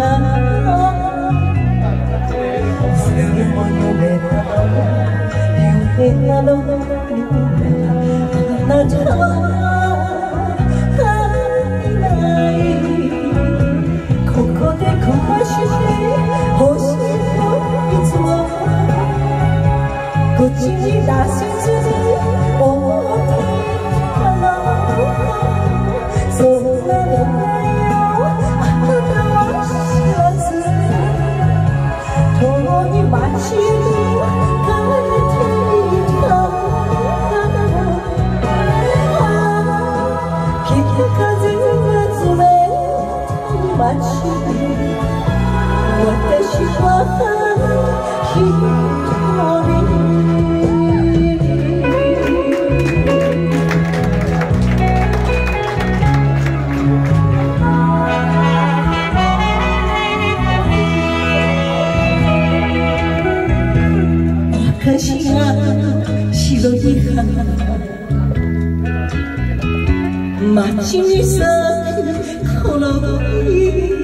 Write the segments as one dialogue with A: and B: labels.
A: 街に咲くこの日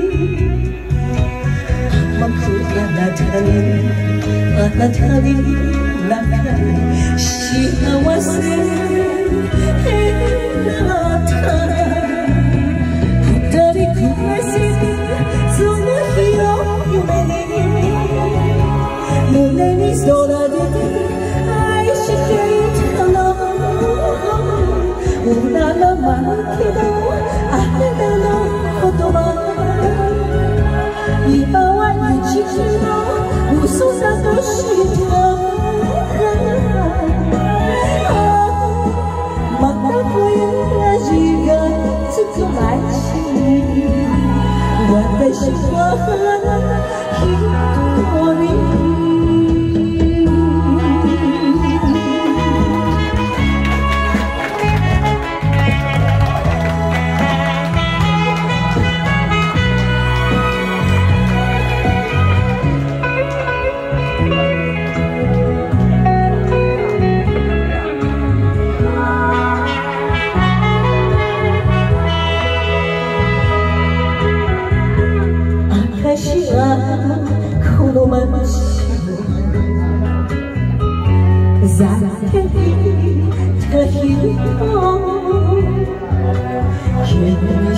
A: 甘くあなたになる幸せなった二人暮らせるその日を夢に胸に育てて愛していたの裏が舞うけどあなたの言葉今は一時の嘘だと知ったまた恋の味がつく街私は一人この街ざっていた日々君に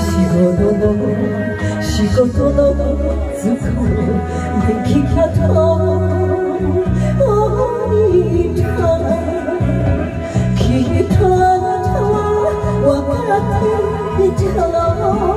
A: 仕事の都合できたと思ったきっとあなたは分かっていたの